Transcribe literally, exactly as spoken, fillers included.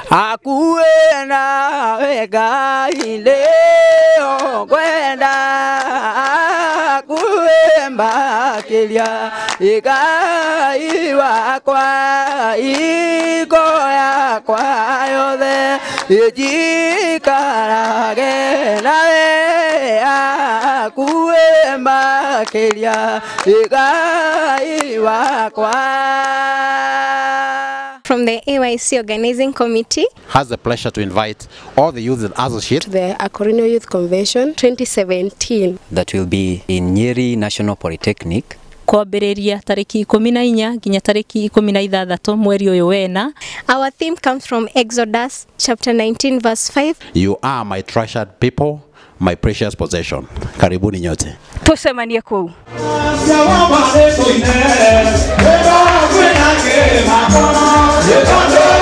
Akuena wega ileo kwenda akuemba kilia ikaiwa kwa iko ya kwa yothe ijikarage nawe akuemba kilia ikaiwa kwa. From the A Y C Organizing Committee, has the pleasure to invite all the youth and associates to the Akurinu Youth Convention twenty seventeen that will be in Nyeri National Polytechnic. Kwambĩrĩria tariki ikumi na inya nginya tariki ikumi na ithathatũ mweri ũyũ wena. Our theme comes from Exodus chapter nineteen verse five. You are my treasured people, my precious possession. Karibuni nyote. Tusemanie kuu. Yeah.